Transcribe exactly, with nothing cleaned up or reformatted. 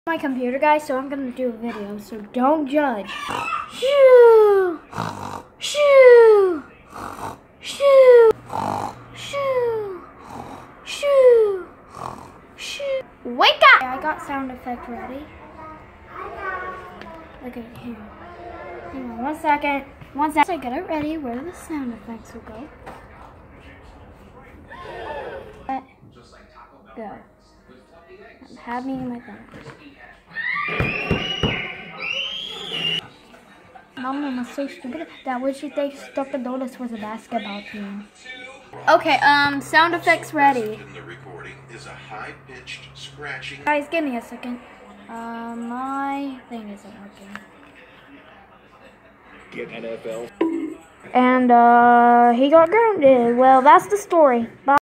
My computer, guys, so I'm gonna do a video, so don't judge. Shoo! Shoo! Shoo! Shoo! Shoo! Shoo! Wake up! I got sound effect ready. Okay, here. Hang on one second. Once I get it ready, where the sound effects will go. Let go. Have me in my thing. Mom was so stupid that when she thinks Dunkin' Donuts was a basketball team. Okay, um, sound effects ready. Guys, give me a second. Uh, my thing isn't working. Get N F L. And, uh, he got grounded. Well, that's the story. Bye.